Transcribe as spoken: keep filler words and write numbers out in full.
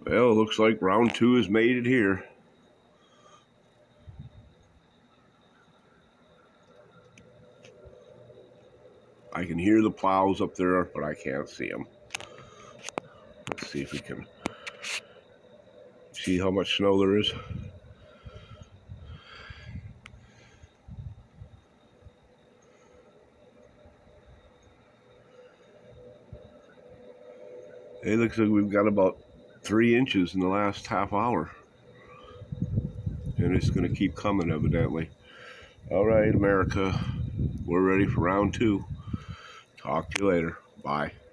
Well, it looks like round two has made it here. I can hear the plows up there, but I can't see them. Let's see if we can see how much snow there is. It looks like we've got about three inches in the last half hour. And it's going to keep coming, evidently. All right, America, we're ready for round two. Talk to you later. Bye.